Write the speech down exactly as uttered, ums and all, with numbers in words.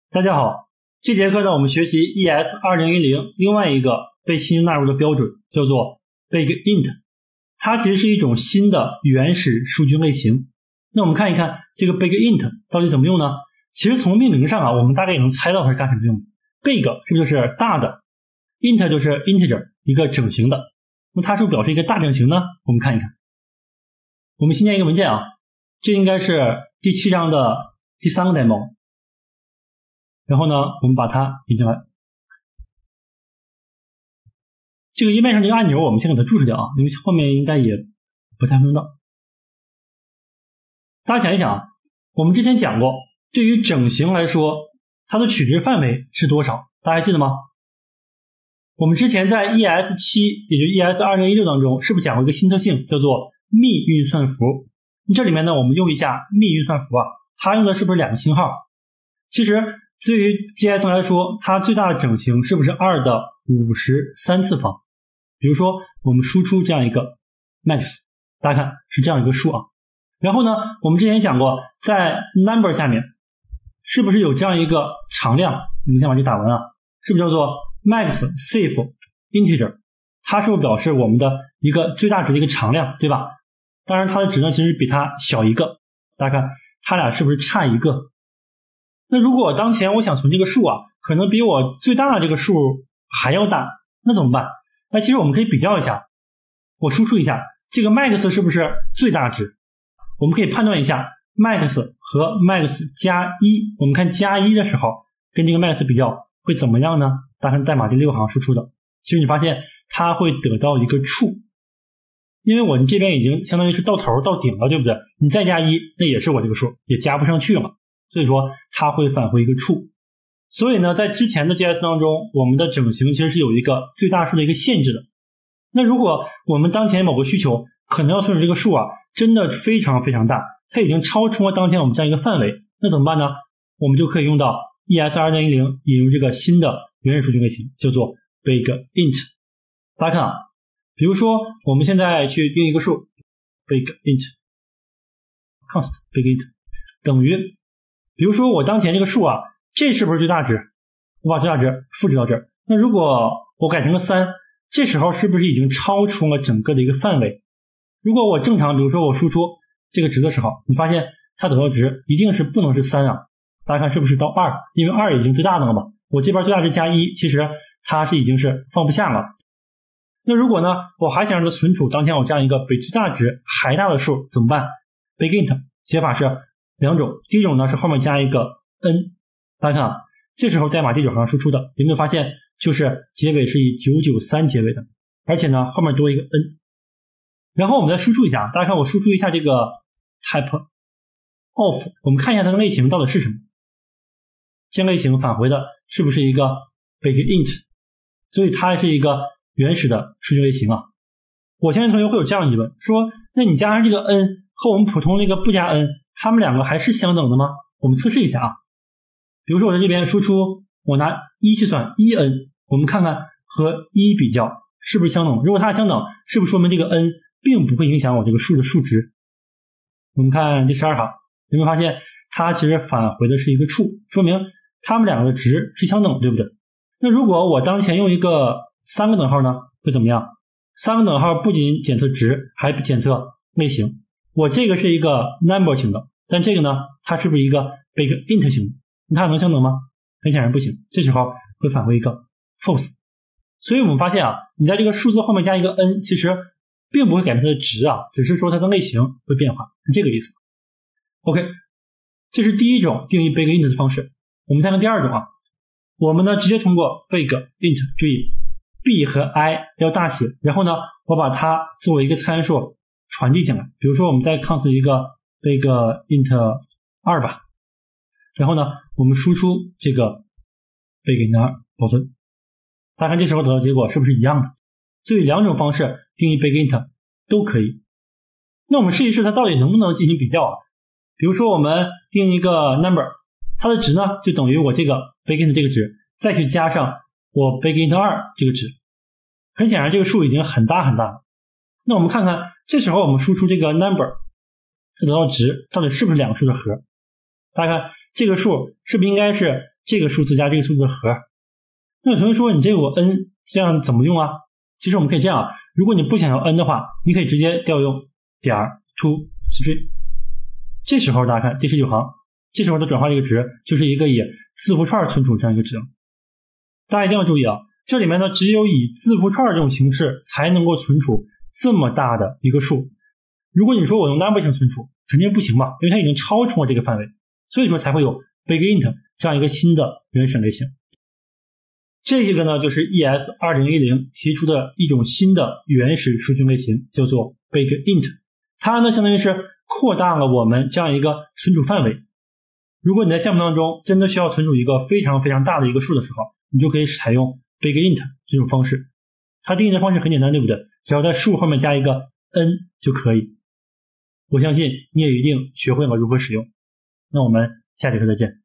大家好，这节课呢，我们学习 E S 二零一零另外一个被新纳入的标准，叫做 Big Int。它其实是一种新的原始数据类型。那我们看一看这个 Big Int 到底怎么用呢？其实从命名上啊，我们大概也能猜到它是干什么用的。Big 是不是就是大的 ？Int 就是 integer， 一个整形的。那它是不是表示一个大整形呢？我们看一看。我们新建一个文件啊，这应该是第七章的第三个 demo。然后呢，我们把它引进来。这个页面上这个按钮我们先给它注释掉啊，因为后面应该也不太用到。大家想一想啊，我们之前讲过，对于整形来说，它的取值范围是多少？大家还记得吗？我们之前在 E S 七，也就是 E S 二零一六当中，是不是讲过一个新特性，叫做幂运算符？这里面呢，我们用一下幂运算符啊，它用的是不是两个星号？其实对于 J S O N 来说，它最大的整形是不是二的五十三次方？比如说，我们输出这样一个 max， 大家看是这样一个数啊。然后呢，我们之前也讲过，在 number 下面是不是有这样一个常量？你们先把这打完啊，是不是叫做 max safe integer？ 它是不是表示我们的一个最大值的一个常量，对吧？当然，它的值呢其实比它小一个。大家看，它俩是不是差一个？那如果当前我想存这个数啊，可能比我最大的这个数还要大，那怎么办？那其实我们可以比较一下，我输出一下这个 max 是不是最大值？我们可以判断一下 max 和 max 加一，我们看加一的时候跟这个 max 比较会怎么样呢？大家看代码第六行输出的，其实你发现它会得到一个 true， 因为我们这边已经相当于是到头到顶了，对不对？你再加一，那也是我这个数，也加不上去了。所以说它会返回一个 true。 所以呢，在之前的 J S 当中，我们的整形其实是有一个最大数的一个限制的。那如果我们当前某个需求可能要存储这个数啊，真的非常非常大，它已经超出了当前我们这样一个范围，那怎么办呢？我们就可以用到 E S 二零一零 引入这个新的原始数据类型，叫做 Big Int。 大家看啊，比如说我们现在去定一个数 Big Int const Big Int 等于，比如说我当前这个数啊，这是不是最大值？我把最大值复制到这儿。那如果我改成个三，这时候是不是已经超出了整个的一个范围？如果我正常，比如说我输出这个值的时候，你发现它得到值一定是不能是三啊。大家看是不是到二？因为二已经最大的了嘛。我这边最大值加一，其实它是已经是放不下了。那如果呢，我还想让它存储当前我这样一个比最大值还大的数，怎么办？ Big Int 写法是两种，第一种呢是后面加一个 n， 大家看啊，这时候代码第九行输出的，有没有发现就是结尾是以九九三结尾的，而且呢后面多一个 n。 然后我们再输出一下，大家看我输出一下这个 type of， 我们看一下它的类型到底是什么。这类型返回的是不是一个 Big Int？ 所以它是一个原始的数据类型啊。我相信同学会有这样的疑问，说那你加上这个 n 和我们普通那个不加 n，它们两个还是相等的吗？我们测试一下啊。比如说我在这边输出，我拿一去算一 n， 我们看看和一比较是不是相等。如果它相等，是不是说明这个 n 并不会影响我这个数的数值？我们看第十二行，有没有发现它其实返回的是一个 true， 说明它们两个的值是相等，对不对？那如果我当前用一个三个等号呢，会怎么样？三个等号不仅检测值，还检测类型。我这个是一个 number 型的，但这个呢，它是不是一个 big int 型的？它能相等吗？很显然不行，这时候会返回一个 false。 所以我们发现啊，你在这个数字后面加一个 n， 其实并不会改变它的值啊，只是说它的类型会变化，是这个意思。 OK， 这是第一种定义 big int 的方式。我们再看第二种啊，我们呢直接通过 big int， 注意 b 和 i 要大写，然后呢我把它作为一个参数传递进来。比如说我们再 const 一个 big int 二吧，然后呢我们输出这个 big int 二保存。大家看这时候得到结果是不是一样的？所以两种方式定义 big int 都可以。那我们试一试它到底能不能进行比较啊？比如说我们定一个 number， 它的值呢就等于我这个 big int 这个值，再去加上我 big int 二这个值。很显然这个数已经很大很大了。那我们看看这时候我们输出这个 number， 它得到值到底是不是两个数的和？大家看这个数是不是应该是这个数字加这个数字的和。那有同学说你这个我 n 这样怎么用啊？其实我们可以这样，如果你不想要 n 的话，你可以直接调用点 to string。这时候大家看第十九行，这时候它转化这个值就是一个以字符串存储这样一个值。大家一定要注意啊，这里面呢只有以字符串这种形式才能够存储这么大的一个数。如果你说我用 number 型存储，肯定不行嘛，因为它已经超出了这个范围，所以说才会有 big int 这样一个新的原始类型。这个呢就是 E S 二零一零 提出的一种新的原始数据类型，叫做 big int。它呢相当于是扩大了我们这样一个存储范围。如果你在项目当中真的需要存储一个非常非常大的一个数的时候，你就可以采用 big int 这种方式。它定义的方式很简单，对不对？只要在数后面加一个 n 就可以。我相信你也一定学会了如何使用。那我们下节课再见。